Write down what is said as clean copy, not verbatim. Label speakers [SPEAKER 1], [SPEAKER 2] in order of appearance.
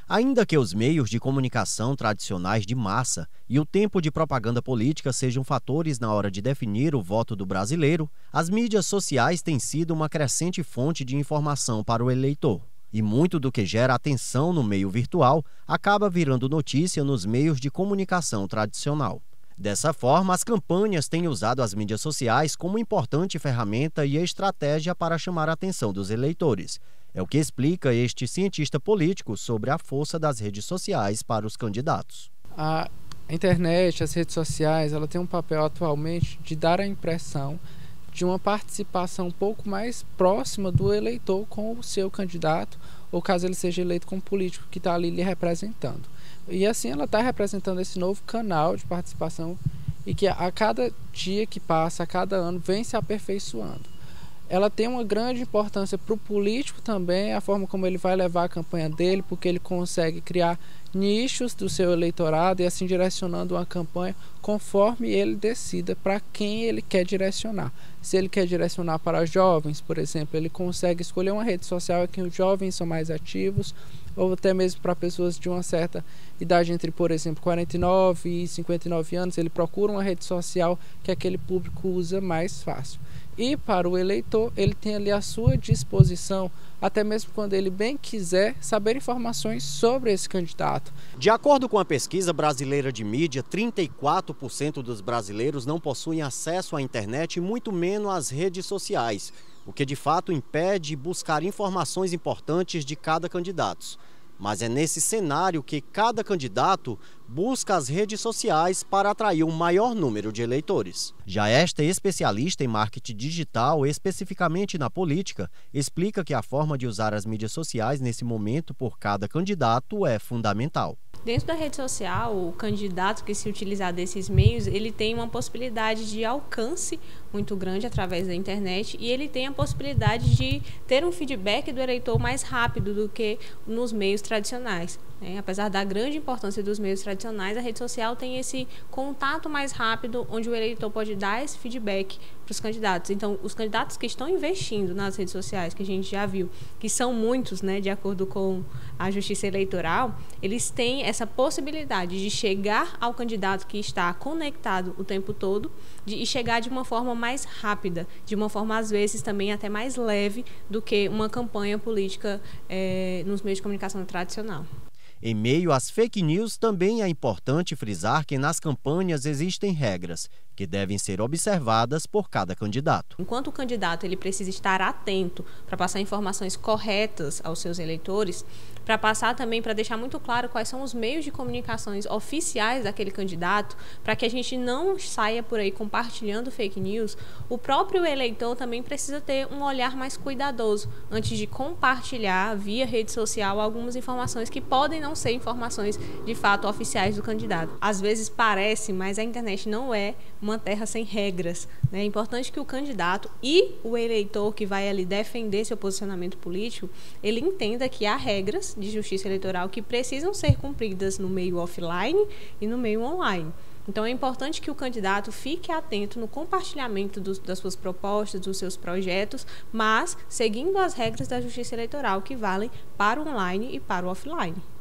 [SPEAKER 1] Ainda que os meios de comunicação tradicionais de massa e o tempo de propaganda política sejam fatores na hora de definir o voto do brasileiro, as mídias sociais têm sido uma crescente fonte de informação para o eleitor. E muito do que gera atenção no meio virtual acaba virando notícia nos meios de comunicação tradicional. Dessa forma, as campanhas têm usado as mídias sociais como importante ferramenta e estratégia para chamar a atenção dos eleitores. É o que explica este cientista político sobre a força das redes sociais para os candidatos.
[SPEAKER 2] A internet, as redes sociais, ela tem um papel atualmente de dar a impressão de uma participação um pouco mais próxima do eleitor com o seu candidato, ou caso ele seja eleito como político que está ali lhe representando. E assim ela está representando esse novo canal de participação e que a cada dia que passa, a cada ano, vem se aperfeiçoando. Ela tem uma grande importância para o político também, a forma como ele vai levar a campanha dele, porque ele consegue criar nichos do seu eleitorado e assim direcionando uma campanha conforme ele decida para quem ele quer direcionar. Se ele quer direcionar para jovens, por exemplo, ele consegue escolher uma rede social em que os jovens são mais ativos, ou até mesmo para pessoas de uma certa idade entre, por exemplo, 49 e 59 anos, ele procura uma rede social que aquele público usa mais fácil. E para o eleitor, ele tem ali à sua disposição, até mesmo quando ele bem quiser, saber informações sobre esse candidato.
[SPEAKER 1] De acordo com a pesquisa brasileira de mídia, 34% dos brasileiros não possuem acesso à internet e muito menos às redes sociais, o que de fato impede buscar informações importantes de cada candidato. Mas é nesse cenário que cada candidato busca as redes sociais para atrair um maior número de eleitores. Já esta especialista em marketing digital, especificamente na política, explica que a forma de usar as mídias sociais nesse momento por cada candidato é fundamental.
[SPEAKER 3] Dentro da rede social, o candidato que se utilizar desses meios, ele tem uma possibilidade de alcance muito grande através da internet e ele tem a possibilidade de ter um feedback do eleitor mais rápido do que nos meios tradicionais. Apesar da grande importância dos meios tradicionais, a rede social tem esse contato mais rápido, onde o eleitor pode dar esse feedback para os candidatos. Então, os candidatos que estão investindo nas redes sociais, que a gente já viu, que são muitos, de acordo com a Justiça Eleitoral, eles têm essa possibilidade de chegar ao candidato que está conectado o tempo todo e chegar de uma forma mais rápida, de uma forma, às vezes, também até mais leve do que uma campanha política nos meios de comunicação tradicional.
[SPEAKER 1] Em meio às fake news, também é importante frisar que nas campanhas existem regras que devem ser observadas por cada candidato.
[SPEAKER 3] Enquanto o candidato ele precisa estar atento para passar informações corretas aos seus eleitores, para passar também, para deixar muito claro quais são os meios de comunicações oficiais daquele candidato, para que a gente não saia por aí compartilhando fake news, o próprio eleitor também precisa ter um olhar mais cuidadoso antes de compartilhar via rede social algumas informações que podem não ser informações de fato oficiais do candidato. Às vezes parece, mas a internet não é uma terra sem regras. É importante que o candidato e o eleitor que vai ali defender seu posicionamento político, ele entenda que há regras de justiça eleitoral que precisam ser cumpridas no meio offline e no meio online. Então é importante que o candidato fique atento no compartilhamento das suas propostas, dos seus projetos, mas seguindo as regras da justiça eleitoral que valem para o online e para o offline.